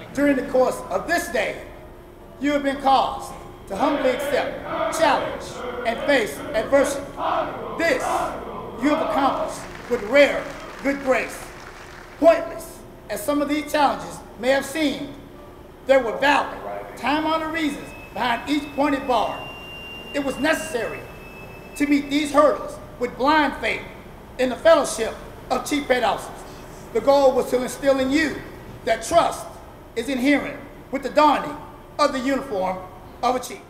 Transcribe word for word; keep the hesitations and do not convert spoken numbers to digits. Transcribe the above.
During the course of this day, you have been caused to humbly accept, challenge, and face adversity. This you have accomplished with rare good grace. Pointless as some of these challenges may have seemed, there were valid, time-honored reasons behind each pointed bar. It was necessary to meet these hurdles with blind faith in the fellowship of chief petty officers. The goal was to instill in you that trust is inherent with the donning of the uniform of a chief.